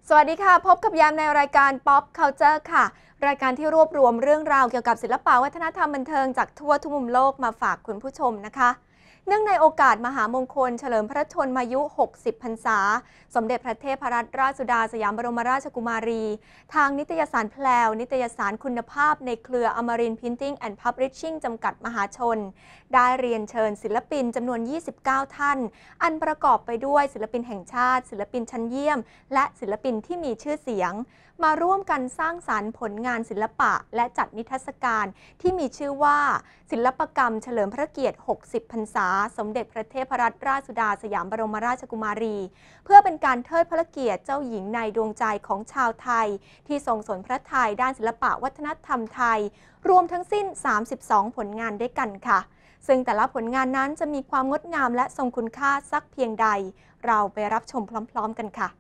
สวัสดีค่ะพบกับยามในรายการ Pop Culture ค่ะรายการที่รวบรวมเรื่องราวเกี่ยวกับศิลปะวัฒนธรรมบันเทิงจากทั่วทุกมุมโลกมาฝากคุณผู้ชมนะคะเนื่องในโอกาสมหามงคลเฉลิมพระชนมายุ 60 พรรษาสมเด็จพระเทพรัตนราชสุดาสยามบรมราชกุมารีทางนิตยสารแพลวนิตยสารคุณภาพในเครืออมรินทร์ Printing and Publishing จำกัดมหาชนได้เรียนเชิญศิลปินจำนวน 29 ท่านอันประกอบไปด้วยศิลปินแห่งชาติศิลปินชั้นเยี่ยมและศิลปินที่มีชื่อเสียงมาร่วมกันสร้างสรรค์ผลงานศิลปะและจัดนิทรรศการที่มีชื่อว่าศิลปกรรมเฉลิมพระเกียรติ 60 พรรษาสมเด็จพระเทพรัตนราชสุดาสยามบรมราชกุมารีเพื่อเป็นการเทิดพระเกียรติเจ้าหญิงในดวงใจของชาวไทยที่ทรงสนพระทัยด้านศิลปะวัฒนธรรมไทยรวมทั้งสิ้น 32 ผลงานด้วยกันค่ะซึ่งแต่ละผลงานนั้นจะมีความงดงามและทรงคุณค่าสักเพียงใดเราไปรับชมพร้อมๆกันค่ะ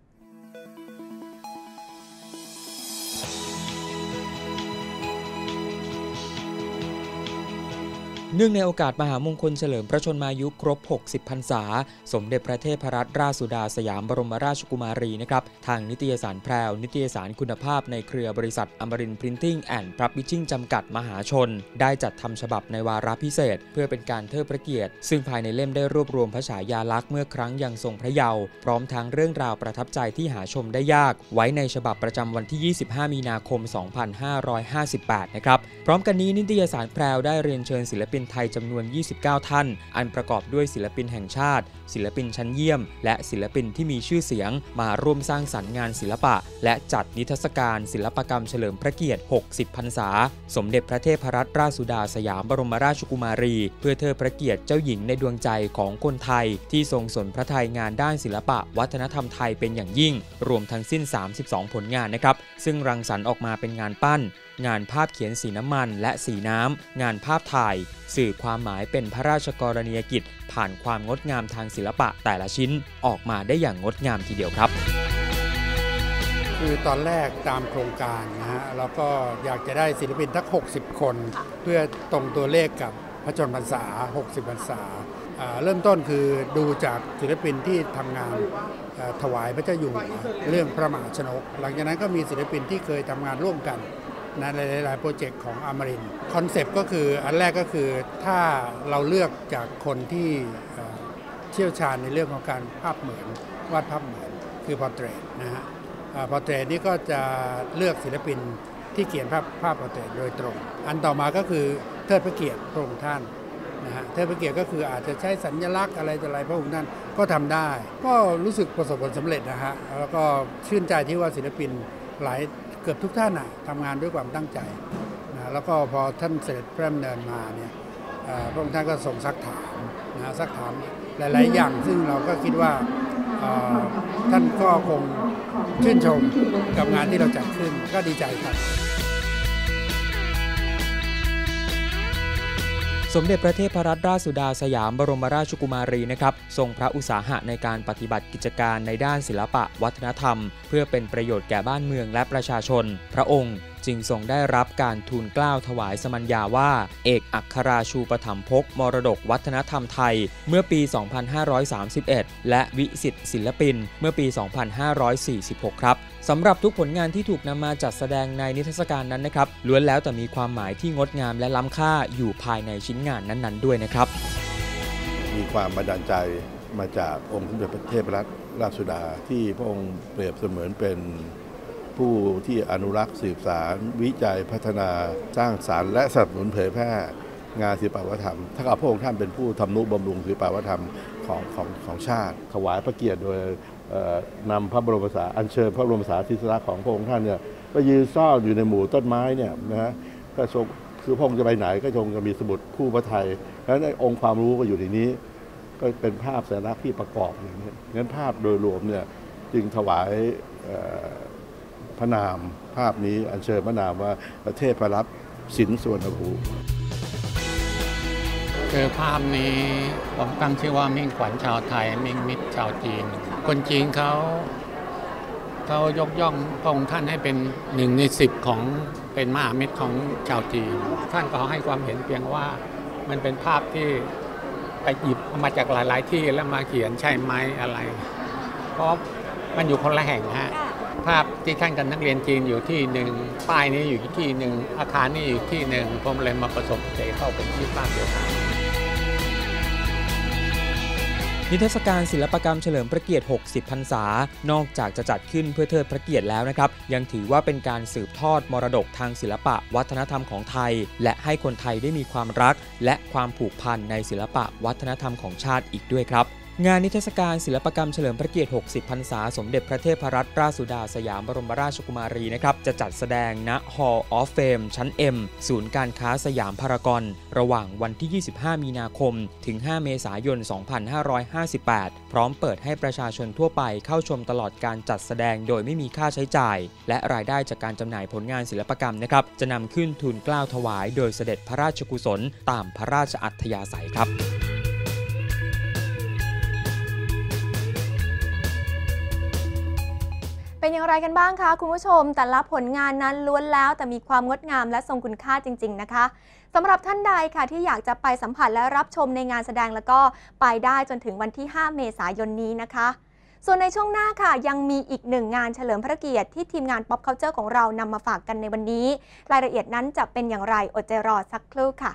เนื่องในโอกาสมหามงคลเฉลิมพระชนมายุครบ 60 พรรษาสมเด็จพระเทพรัตนราชสุดาสยามบรมราชกุมารีนะครับทางนิตยสารแพรวนิตยสารคุณภาพในเครือบริษัทอมรินทร์ Printing and Publishing จำกัดมหาชนได้จัดทำฉบับในวาระพิเศษเพื่อเป็นการเทิดพระเกียรติซึ่งภายในเล่มได้รวบรวมพระฉายาลักษณ์เมื่อครั้งยังทรงพระเยาว์พร้อมทั้งเรื่องราวประทับใจที่หาชมได้ยากไว้ในฉบับประจำวันที่ 25 มีนาคม 2558 นะครับพร้อมกันนี้นิตยสารแพรวได้เรียนเชิญศิลปินไทยจำนวน29 ท่านอันประกอบด้วยศิลปินแห่งชาติศิลปินชั้นเยี่ยมและศิลปินที่มีชื่อเสียงมาร่วมสร้างสรรค์งานศิลปะและจัดนิทรรศการศิลปกรรมเฉลิมพระเกียรติ 60 พรรษาสมเด็จพระเทพรัตนราชสุดาสยามบรมราชกุมารีเพื่อเทิดพระเกียรติเจ้าหญิงในดวงใจของคนไทยที่ทรงสนพระทัยงานด้านศิลปะวัฒนธรรมไทยเป็นอย่างยิ่งรวมทั้งสิ้น 32 ผลงานนะครับซึ่งรังสรรค์ออกมาเป็นงานปั้นงานภาพเขียนสีน้ำมันและสีน้ำงานภาพถ่ายสื่อความหมายเป็นพระราชกรณียกิจผ่านความงดงามทางศิลปะแต่ละชิ้นออกมาได้อย่างงดงามทีเดียวครับคือตอนแรกตามโครงการนะฮะเราก็อยากจะได้ศิลปินทั้ง60 คนเพื่อตรงตัวเลขกับพระชนมพรรษา 60 พรรษาเริ่มต้นคือดูจากศิลปินที่ทำงานถวายพระเจ้าอยู่หัวเรื่องพระมหาชนกหลังจากนั้นก็มีศิลปินที่เคยทำงานร่วมกันในหลายๆโปรเจกต์ของอมรินทร์คอนเซปต์ก็คืออันแรกก็คือถ้าเราเลือกจากคนที่เชี่ยวชาญในเรื่องของการภาพเหมือนวาดภาพเหมือนคือพอร์เทรตนะฮะพอร์เทรตนี่ก็จะเลือกศิลปินที่เขียนภาพพอร์เทรตโดยตรงอันต่อมาก็คือเทิดพระเกียรติพระองค์ท่านนะฮะเทิดพระเกียรติก็คืออาจจะใช้สัญลักษณ์อะไรต่ออะไรพระองค์ท่านก็ทำได้ก็รู้สึกประสบผลสำเร็จนะฮะแล้วก็ชื่นใจที่ว่าศิลปินเกือบทุกท่านทำงานด้วยความตั้งใจนะแล้วก็พอท่านเสด็จพระดำเนินมาเนี่ยพระองค์ท่านก็ทรงซักถามนะซักถามหลายๆอย่างซึ่งเราก็คิดว่าท่านก็คงชื่นชมกับงานที่เราจัดขึ้นก็ดีใจครับสมเด็จพระเทพรัตนราชสุดาสยามบรมราชกุมารีนะครับทรงพระอุตสาหะในการปฏิบัติกิจการในด้านศิลปะวัฒนธรรมเพื่อเป็นประโยชน์แก่บ้านเมืองและประชาชนพระองค์จึงทรงได้รับการทูลเกล้าถวายสมัญญาว่าเอกอัครราชูปถัมภกมรดกวัฒนธรรมไทยเมื่อปี 2531 และวิสิตศิลปินเมื่อปี 2546 ครับสำหรับทุกผลงานที่ถูกนำมาจัดแสดงในนิทรรศการนั้นนะครับล้วนแล้วแต่มีความหมายที่งดงามและล้ำค่าอยู่ภายในชิ้นงานนั้นๆด้วยนะครับมีความบันดาลใจมาจากองค์สมเด็จพระเทพรัตนราชสุดาที่พระองค์เปรียบเสมือนเป็นผู้ที่อนุรักษ์สืบสารวิจัยพัฒนาสร้างสรรค์และสนับสนุนเผยแพร่งานศิลปวัฒนธรรมถ้ากับพระองค์ท่านเป็นผู้ทำนุบำรุงศิลปวัฒนธรรมของชาติถวายพระเกียรติโดยนำพระบรมสาอัญเชิญพระบรมสารีริกธาตุของพระองค์ท่านเนี่ยไปยืนซ่อนอยู่ในหมู่ต้นไม้เนี่ยนะฮะก็ทรงคือพระองค์จะไปไหนก็ทรงจะมีสมุดคู่พระไทยแล้วในองค์ความรู้ก็อยู่ในนี้ก็เป็นภาพสัญลักษณ์ที่ประกอบอย่างนี้งั้นภาพโดยรวมเนี่ยจึงถวายพระนามภาพนี้อัญเชิญพระนามว่าเทพรัตน์สินสุวรรณภูคือภาพนี้ผมตั้งชื่อว่ามิ่งขวัญชาวไทยมิ่งมิตรชาวจีนคนจีนเขายกย่องพระองค์ท่านให้เป็น1 ใน 10ของเป็นมหามิตรของชาวจีนท่านก็ให้ความเห็นเพียงว่ามันเป็นภาพที่ไปหยิบมาจากหลายๆที่แล้วมาเขียนใช่ไหมอะไรเพราะมันอยู่คนละแห่งฮะภาพที่ท่านกับนักเรียนจีนอยู่ที่หนึ่งป้ายนี้อยู่ที่หนึ่งอาคารนี้อยู่ที่หนึ่งผมเลยมาผสมเข้าเป็นที่ภาพเดียวกันนิทรรศการศิลปกรรมเฉลิมพระเกียรติ 60 พรรษา นอกจากจะจัดขึ้นเพื่อเทิดพระเกียรติแล้วนะครับ ยังถือว่าเป็นการสืบทอดมรดกทางศิลปะวัฒนธรรมของไทย และให้คนไทยได้มีความรักและความผูกพันในศิลปะวัฒนธรรมของชาติอีกด้วยครับ งานนิทรรศการศิลปกรรมเฉลิมพระเกียรติ 60 พรรษา สมเด็จพระเทพรัตนราชสุดาสยามบรมราชกุมารีนะครับจะจัดแสดงณ Hall of Fame ชั้น M ศูนย์การค้าสยามพารากอนระหว่างวันที่ 25 มีนาคม ถึง 5 เมษายน 2558 พร้อมเปิดให้ประชาชนทั่วไปเข้าชมตลอดการจัดแสดงโดยไม่มีค่าใช้จ่ายและรายได้จากการจำหน่ายผลงานศิลปกรรมนะครับจะนำขึ้นทูลเกล้าถวายโดยเสด็จพระราชกุศลตามพระราชอัธยาศัยครับเป็นอย่างไรกันบ้างคะคุณผู้ชมแต่ละผลงานนั้นล้วนแล้วแต่มีความงดงามและทรงคุณค่าจริงๆนะคะสำหรับท่านใดค่ะที่อยากจะไปสัมผัสและรับชมในงานแสดงแล้วก็ไปได้จนถึงวันที่ 5 เมษายนนี้นะคะส่วนในช่วงหน้าค่ะยังมีอีกหนึ่งงานเฉลิมพระเกียรติที่ทีมงาน Pop Culture ของเรานำมาฝากกันในวันนี้รายละเอียดนั้นจะเป็นอย่างไรอดใจรอสักครู่ค่ะ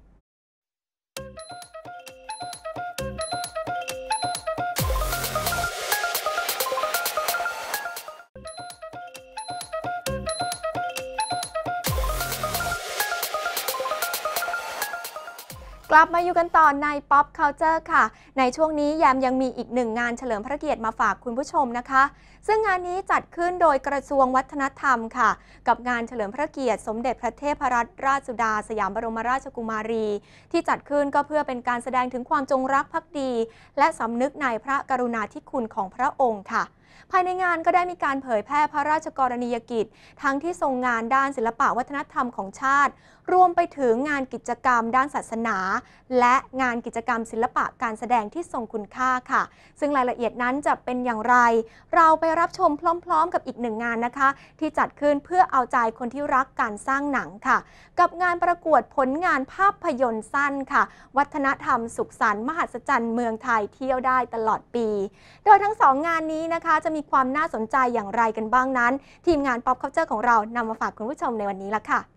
กลับมาอยู่กันต่อใน Pop Culture ค่ะในช่วงนี้แยมยังมีอีกหนึ่งงานเฉลิมพระเกียรติมาฝากคุณผู้ชมนะคะซึ่งงานนี้จัดขึ้นโดยกระทรวงวัฒนธรรมค่ะกับงานเฉลิมพระเกียรติสมเด็จพระเทพรัตนราชสุดาสยามบรมราชกุมารีที่จัดขึ้นก็เพื่อเป็นการแสดงถึงความจงรักภักดีและสำนึกในพระกรุณาธิคุณของพระองค์ค่ะภายในงานก็ได้มีการเผยแพร่พระราชกรณียกิจทั้งที่ทรงงานด้านศิลปะวัฒนธรรมของชาติรวมไปถึงงานกิจกรรมด้านศาสนาและงานกิจกรรมศิลปะการแสดงที่ทรงคุณค่าค่ะซึ่งรายละเอียดนั้นจะเป็นอย่างไรเราไปรับชมพร้อมๆกับอีกหนึ่งงานนะคะที่จัดขึ้นเพื่อเอาใจคนที่รักการสร้างหนังค่ะกับงานประกวดผลงานภาพยนตร์สั้นค่ะวัฒนธรรมสุขสันต์มหัศจรรย์เมืองไทยเที่ยวได้ตลอดปีโดยทั้งสองงานนี้นะคะจะมีความน่าสนใจอย่างไรกันบ้างนั้นทีมงาน Pop Culture ของเรานำมาฝากคุณผู้ชมในวันนี้ละค่ะ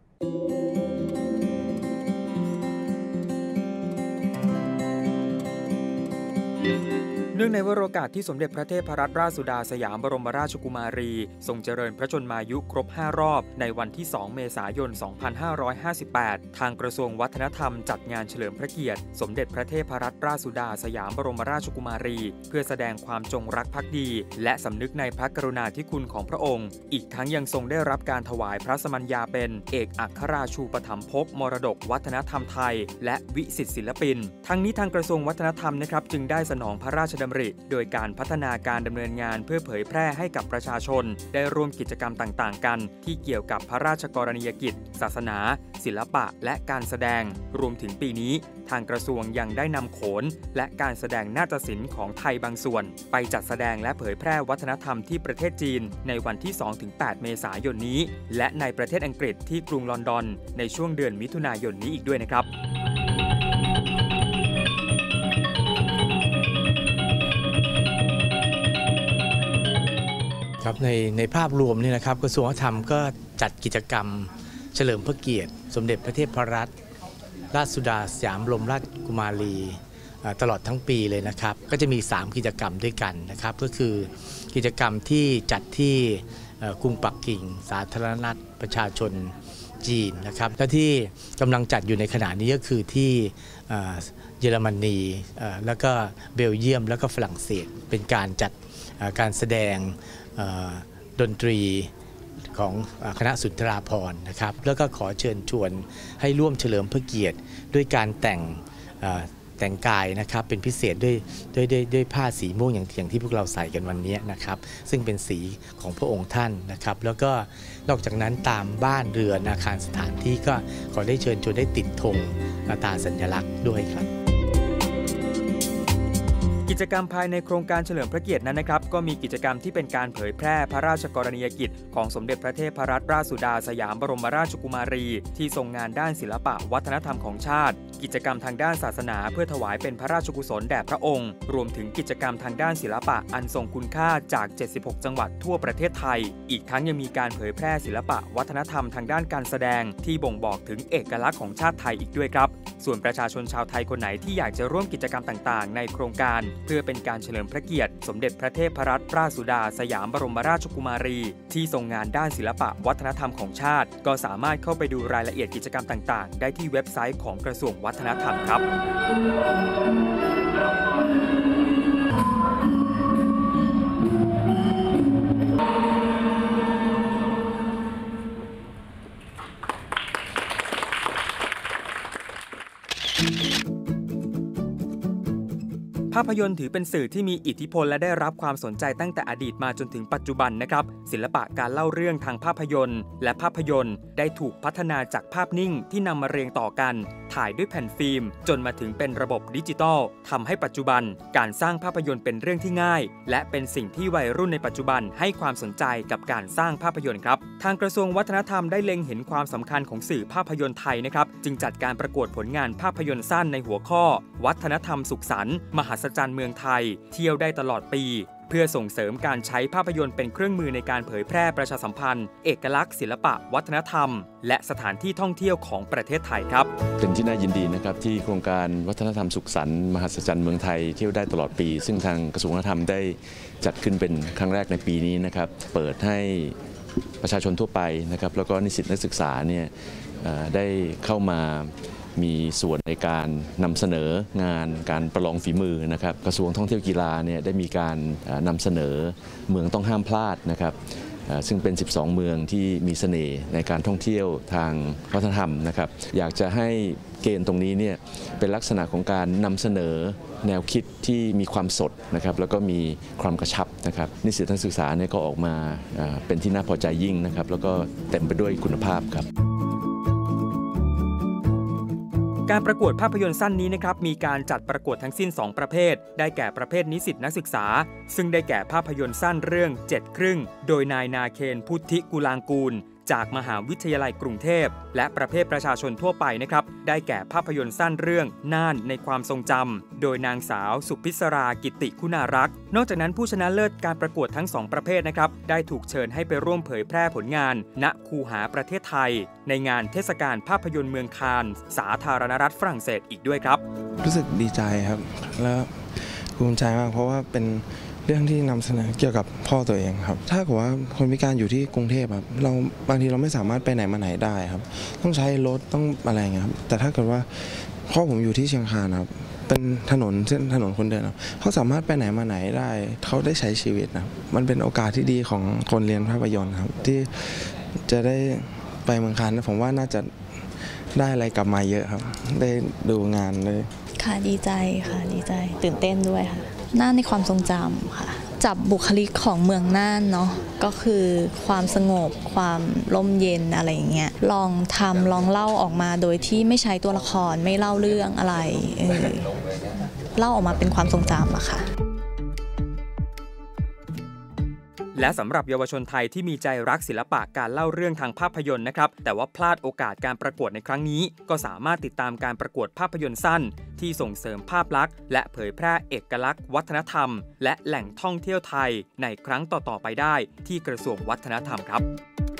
เนื่องในวโรกาสที่สมเด็จพระเทพรัตนราชสุดาสยามบรมราชกุมารีทรงเจริญพระชนมายุครบ 5 รอบในวันที่ 2 เมษายน 2558 ทางกระทรวงวัฒนธรรมจัดงานเฉลิมพระเกียรติสมเด็จพระเทพรัตนราชสุดาสยามบรมราชกุมารีเพื่อแสดงความจงรักภักดีและสำนึกในพระกรุณาธิคุณของพระองค์อีกทั้งยังทรงได้รับการถวายพระสมัญญาเป็นเอกอัครราชูปถัมภกมรดกวัฒนธรรมไทยและวิสิตศิลปินทั้งนี้ทางกระทรวงวัฒนธรรมนะครับจึงได้สนองพระราชดำริโดยการพัฒนาการดำเนินงานเพื่อเผยแพร่ให้กับประชาชนได้ร่วมกิจกรรมต่างๆกันที่เกี่ยวกับพระราชกรณียกิจศาสนาศิลปะและการแสดงรวมถึงปีนี้ทางกระทรวงยังได้นำโขนและการแสดงนาฏศิลป์ของไทยบางส่วนไปจัดแสดงและเผยแพร่วัฒนธรรมที่ประเทศจีนในวันที่ 2-8 เมษายนนี้และในประเทศอังกฤษที่กรุงลอนดอนในช่วงเดือนมิถุนายนนี้อีกด้วยนะครับครับในภาพรวมนี่นะครับกระทรวงวัฒนธรรมก็จัดกิจกรรมเฉลิมพระเกียรติสมเด็จพระเทพรัตนราชสุดาสยามบรมราชกุมารีตลอดทั้งปีเลยนะครับก็จะมี 3 กิจกรรมด้วยกันนะครับก็คือกิจกรรมที่จัดที่กรุงปักกิ่งสาธารณรัฐประชาชนจีนนะครับและที่กำลังจัดอยู่ในขณะนี้ก็คือที่เยอรมนีแล้วก็เบลเยียมแล้วก็ฝรั่งเศสเป็นการจัดการแสดงดนตรีของคณะสุนทราภรณ์นะครับแล้วก็ขอเชิญชวนให้ร่วมเฉลิมพระเกียรติด้วยการแต่งกายนะครับเป็นพิเศษด้วยผ้าสีม่วงอย่างที่พวกเราใส่กันวันนี้นะครับซึ่งเป็นสีของพระองค์ท่านนะครับแล้วก็นอกจากนั้นตามบ้านเรือนอาคารสถานที่ก็ขอได้เชิญชวนได้ติดธงตราสัญลักษณ์ด้วยครับกิจกรรมภายในโครงการเฉลิมพระเกียรตินั้นนะครับก็มีกิจกรรมที่เป็นการเผยแพร่พระราชกรณียกิจของสมเด็จพระเทพรัตนราชสุดาสยามบรมราชกุมารีที่ทรงงานด้านศิลปะวัฒนธรรมของชาติกิจกรรมทางด้านศาสนาเพื่อถวายเป็นพระราชกุศลแด่พระองค์รวมถึงกิจกรรมทางด้านศิลปะอันทรงคุณค่าจาก76จังหวัดทั่วประเทศไทยอีกทั้งยังมีการเผยแพร่ศิลปะวัฒนธรรมทางด้านการแสดงที่บ่งบอกถึงเอกลักษณ์ของชาติไทยอีกด้วยครับส่วนประชาชนชาวไทยคนไหนที่อยากจะร่วมกิจกรรมต่างๆในโครงการเพื่อเป็นการเฉลิมพระเกียรติสมเด็จพระเทพรัตนราชสุดาสยามบรมราชกุมารีที่ทรงงานด้านศิลปะวัฒนธรรมของชาติก็สามารถเข้าไปดูรายละเอียดกิจกรรมต่างๆได้ที่เว็บไซต์ของกระทรวงวัฒนธรรมครับภาพยนตร์ถือเป็นสื่อที่มีอิทธิพลและได้รับความสนใจตั้งแต่อดีตมาจนถึงปัจจุบันนะครับศิลปะการเล่าเรื่องทางภาพยนตร์และภาพยนตร์ได้ถูกพัฒนาจากภาพนิ่งที่นำมาเรียงต่อกันถ่ายด้วยแผ่นฟิล์มจนมาถึงเป็นระบบดิจิตอลทำให้ปัจจุบันการสร้างภาพยนตร์เป็นเรื่องที่ง่ายและเป็นสิ่งที่วัยรุ่นในปัจจุบันให้ความสนใจกับการสร้างภาพยนตร์ครับทางกระทรวงวัฒนธรรมได้เล็งเห็นความสำคัญของสื่อภาพยนตร์ไทยนะครับจึงจัดการประกวดผลงานภาพยนตร์สั้นในหัวข้อวัฒนธรรมสุขสันต์มหัศจรรย์เมืองไทยเที่ยวได้ตลอดปีเพื่อส่งเสริมการใช้ภาพยนตร์เป็นเครื่องมือในการเผยแพร่ประชาสัมพันธ์เอกลักษณ์ศิลปะวัฒนธรรมและสถานที่ท่องเที่ยวของประเทศไทยครับเป็นที่น่ายินดีนะครับที่โครงการวัฒนธรรมสุขสันต์มหัศจรรย์เมืองไทยเที่ยวได้ตลอดปีซึ่งทางกระทรวงวัฒนธรรมได้จัดขึ้นเป็นครั้งแรกในปีนี้นะครับเปิดให้ประชาชนทั่วไปนะครับแล้วก็นิสิตนักศึกษาเนี่ยได้เข้ามามีส่วนในการนำเสนองานการประลองฝีมือนะครับกระทรวงท่องเที่ยวกีฬาเนี่ยได้มีการนำเสนอเมืองต้องห้ามพลาดนะครับซึ่งเป็น12เมืองที่มีเสน่ห์ในการท่องเที่ยวทางวัฒนธรรมนะครับอยากจะให้เกณฑ์ตรงนี้เนี่ยเป็นลักษณะของการนำเสนอแนวคิดที่มีความสดนะครับแล้วก็มีความกระชับนะครับนิสิตนักศึกษาเนี่ยก็ออกมาเป็นที่น่าพอใจยิ่งนะครับแล้วก็เต็มไปด้วยคุณภาพครับการประกวดภาพยนตร์สั้นนี้นะครับมีการจัดประกวดทั้งสิ้น2ประเภทได้แก่ประเภทนิสิตนักศึกษาซึ่งได้แก่ภาพยนตร์สั้นเรื่อง7ครึ่งโดยนายนาเคนพุทธิกุลางกูลจากมหาวิทยาลัยกรุงเทพและประเภทประชาชนทั่วไปนะครับได้แก่ภาพยนตร์สั้นเรื่องน่านในความทรงจำโดยนางสาวสุพิศรากิติคุณารักษ์นอกจากนั้นผู้ชนะเลิศการประกวดทั้ง2ประเภทนะครับได้ถูกเชิญให้ไปร่วมเผยแพร่ผลงานณคูหาประเทศไทยในงานเทศกาลภาพยนตร์เมืองคานส์สาธารณรัฐฝรั่งเศสอีกด้วยครับรู้สึกดีใจครับแล้วภูมิใจมากเพราะว่าเป็นเรื่องที่นำเสนอเกี่ยวกับพ่อตัวเองครับถ้าเกิดว่าคนพิการอยู่ที่กรุงเทพครับเราบางทีเราไม่สามารถไปไหนมาไหนได้ครับต้องใช้รถต้องอะไรเงี้ยครับแต่ถ้าเกิดว่าพ่อผมอยู่ที่เชียงคานครับเป็นถนนเส้นถนนคนเดินครับเขาสามารถไปไหนมาไหนได้เขาได้ใช้ชีวิตนะมันเป็นโอกาสที่ดีของคนเรียนภาพยนตร์ครับที่จะได้ไปเมืองคานผมว่าน่าจะได้อะไรกลับมาเยอะครับได้ดูงานเลยค่ะดีใจค่ะดีใจตื่นเต้นด้วยค่ะน่านในความทรงจำค่ะจับบุคลิกของเมืองน่านเนาะก็คือความสงบความร่มเย็นอะไรอย่างเงี้ยลองเล่าออกมาโดยที่ไม่ใช้ตัวละครไม่เล่าเรื่องอะไรเล่าออกมาเป็นความทรงจำอะค่ะและสำหรับเยาวชนไทยที่มีใจรักศิลปะการเล่าเรื่องทางภาพยนตร์นะครับแต่ว่าพลาดโอกาสการประกวดในครั้งนี้ก็สามารถติดตามการประกวดภาพยนตร์สั้นที่ส่งเสริมภาพลักษณ์และเผยแพร่เอกลักษณ์วัฒนธรรมและแหล่งท่องเที่ยวไทยในครั้งต่อๆไปได้ที่กระทรวงวัฒนธรรมครับ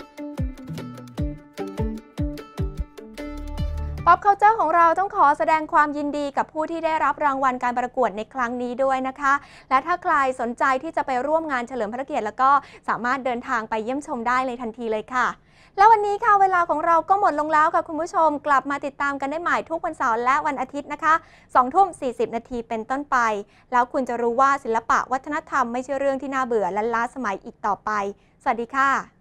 Pop Culture ของเราต้องขอแสดงความยินดีกับผู้ที่ได้รับรางวัลการประกวดในครั้งนี้ด้วยนะคะและถ้าใครสนใจที่จะไปร่วมงานเฉลิมพระเกียรติแล้วก็สามารถเดินทางไปเยี่ยมชมได้เลยทันทีเลยค่ะแล้ววันนี้ค่ะเวลาของเราก็หมดลงแล้วค่ะคุณผู้ชมกลับมาติดตามกันได้ใหม่ทุกวันเสาร์และวันอาทิตย์นะคะ20:40 นาทีเป็นต้นไปแล้วคุณจะรู้ว่าศิลปะวัฒนธรรมไม่ใช่เรื่องที่น่าเบื่อและล้าสมัยอีกต่อไปสวัสดีค่ะ